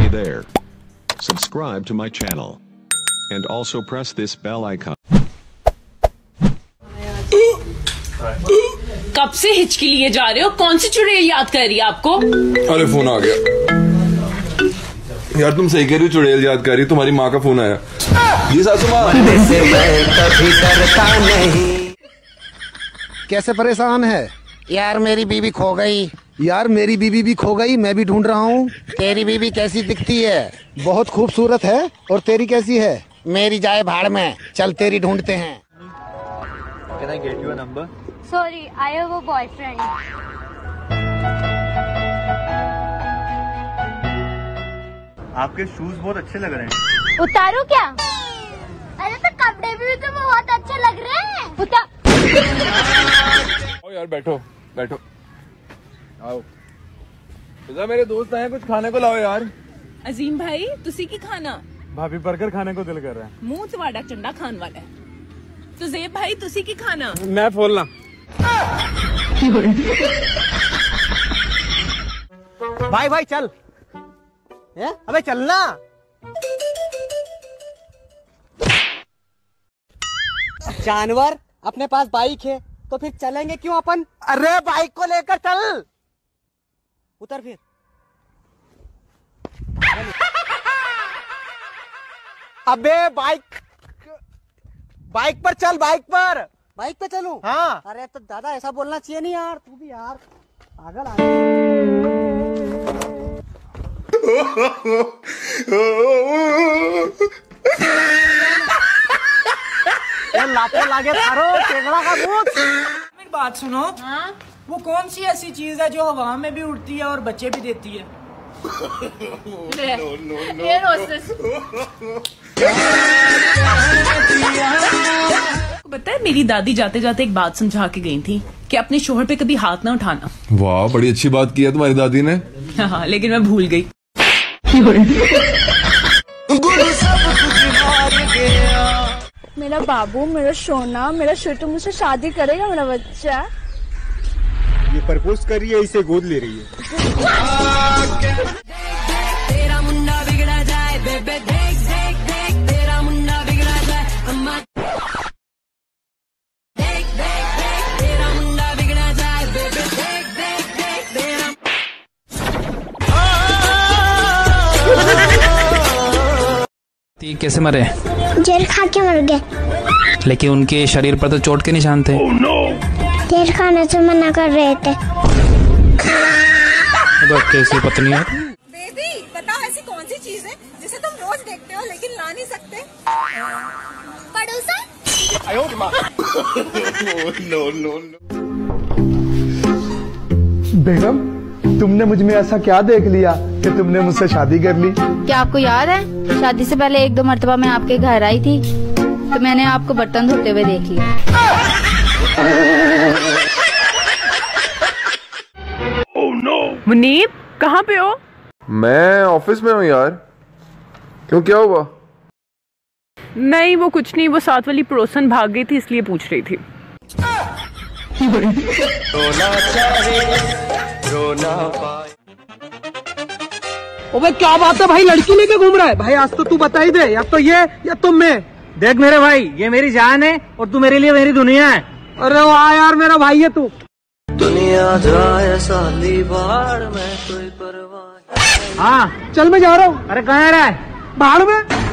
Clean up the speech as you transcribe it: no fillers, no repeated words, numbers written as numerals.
there. Subscribe to my channel. And also press this bell icon. कब से हिचकी लिए जा रहे हो? कौन सी चुड़ैल याद कर रही है आपको? अरे फोन आ गया यार, तुम सही कह रही हो, चुड़ैल याद कर रही, तुम्हारी माँ का फोन आया। जी सासू माँ। कैसे परेशान है? यार मेरी बीवी खो गई। यार मेरी बीवी भी खो गई, मैं भी ढूंढ रहा हूँ। तेरी बीवी कैसी दिखती है? बहुत खूबसूरत है। और तेरी कैसी है? मेरी जाए भाड़ में, चल तेरी ढूंढते हैं। Can I get your number? Sorry, I have a boyfriend. आपके शूज बहुत अच्छे लग रहे हैं। उतारू क्या? अरे तो कपड़े भी तो बहुत अच्छे लग रहे हैं। उतार। आओ यार, बैठो बैठो, आओ। फिजा, मेरे दोस्त आए, कुछ खाने को लाओ यार। अजीम भाई, तुसी की खाना? भाभी बर्गर खाने को दिल कर रहा है। मुंह चवाड़ा चंडा खान वाला है। तो ज़ेब भाई, तुसी की खाना? मैं बोलना। भाई भाई चल। अबे चलना। जानवर, अपने पास बाइक है तो फिर चलेंगे क्यों अपन? अरे बाइक को लेकर चल। उतर फिर। अबे बाइक पर चल, बाइक पे चलूं? हाँ। अरे तो दादा ऐसा बोलना चाहिए नहीं यार, तू भी यार पागल आ लाते लागे थारो टेंगड़ा का भूत। मेरी बात सुनो। हाँ? वो कौन सी ऐसी चीज है जो हवा में भी उड़ती है और बच्चे भी देती है? पता है, मेरी दादी जाते जाते एक बात समझा के गई थी कि अपने शोहर पे कभी हाथ ना उठाना। वाह, बड़ी अच्छी बात की है तुम्हारी दादी ने। हाँ, लेकिन मैं भूल गई। मेरा बाबू, मेरा सोना, मेरा छोटू मुझसे शादी करेगा, मेरा बच्चा। ये प्रपोज कर रही है, इसे गोद ले रही है। तेरा मुन्ना बिगड़ा जाए बेबे, देख देख देख तेरा मुन्ना बिगड़ा जाए अम्मा, देख देख देख तेरा मुन्ना बिगड़ा जाए बेबे, देख देख देख तेरा। कैसे मरे? जेल खा के मर गए। लेकिन उनके शरीर पर तो चोट के निशान थे। जेल खाने से मना कर रहे थे। तो कैसी पत्नी है? बेबी बताओ, ऐसी कौन सी चीज है जिसे तुम रोज देखते हो लेकिन ला नहीं सकते? पड़ोसा? बेगम, तुमने मुझ में ऐसा क्या देख लिया कि तुमने मुझसे शादी कर ली? क्या आपको याद है, शादी से पहले 1-2 मर्तबा मैं आपके घर आई थी तो मैंने आपको बर्तन धोते हुए देख लिया। मुनीब, कहाँ पे हो? मैं ऑफिस में हूँ यार। क्यों, क्या हुआ? नहीं, वो कुछ नहीं, वो साथ वाली पड़ोसन भाग गई थी इसलिए पूछ रही थी। ओबे क्या बात है भाई, लड़की लेके घूम रहा है? भाई आज तो तू बता ही दे, या तो ये या तुम में। देख मेरे भाई, ये मेरी जान है और तू मेरे लिए मेरी दुनिया है। अरे वाह यार, मेरा भाई है तू। दुनिया जाए साली बाढ़ में कोई परवाह। हाँ चल, मैं जा रहा हूँ। अरे कहाँ रहा है? बाढ़ में।